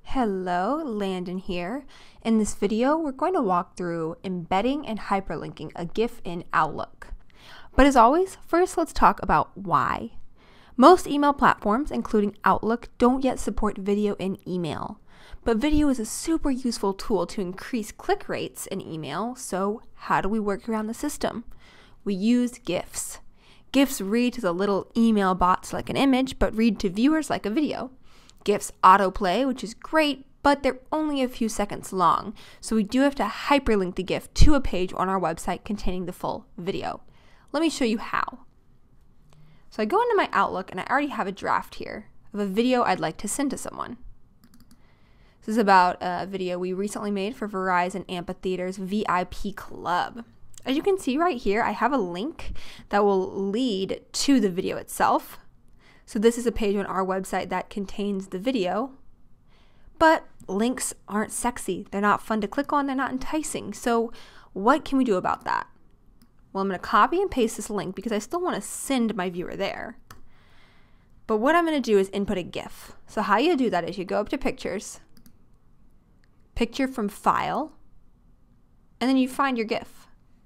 Hello, Landon here. In this video, we're going to walk through embedding and hyperlinking a GIF in Outlook. But as always, first let's talk about why. Most email platforms, including Outlook, don't yet support video in email. But video is a super useful tool to increase click rates in email, so how do we work around the system? We use GIFs. GIFs read to the little email bots like an image, but read to viewers like a video. GIFs autoplay, which is great, but they're only a few seconds long, so we do have to hyperlink the GIF to a page on our website containing the full video. Let me show you how. So I go into my Outlook and I already have a draft here of a video I'd like to send to someone. This is about a video we recently made for Verizon Amphitheater's VIP Club. As you can see right here, I have a link that will lead to the video itself. So this is a page on our website that contains the video, but links aren't sexy. They're not fun to click on. They're not enticing. So what can we do about that? Well, I'm going to copy and paste this link because I still want to send my viewer there. But what I'm going to do is input a GIF. So how you do that is you go up to Pictures, Picture from File, and then you find your GIF.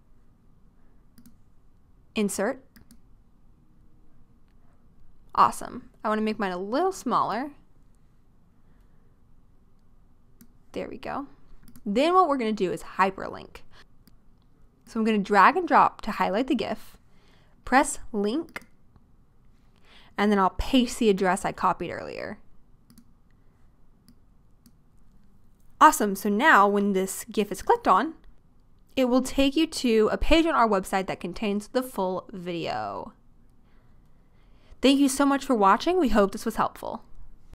Insert. Awesome. I want to make mine a little smaller. There we go. Then what we're going to do is hyperlink. So I'm going to drag and drop to highlight the GIF, press link, and then I'll paste the address I copied earlier. Awesome. So now when this GIF is clicked on, it will take you to a page on our website that contains the full video. Thank you so much for watching. We hope this was helpful.